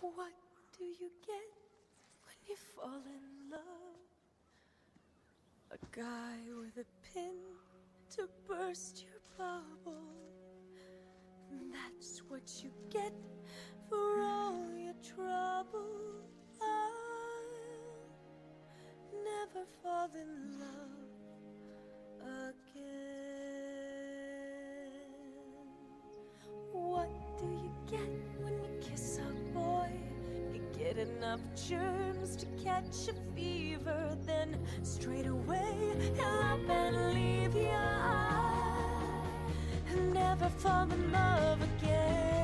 What do you get when you fall in love? A guy with a pin to burst your bubble. That's what you get for all your trouble. I'll never fall in love again. What do you get when you kiss a boy? You get enough germs to catch a fever, then straight away he'll up and leave you. I'll never fall in love again.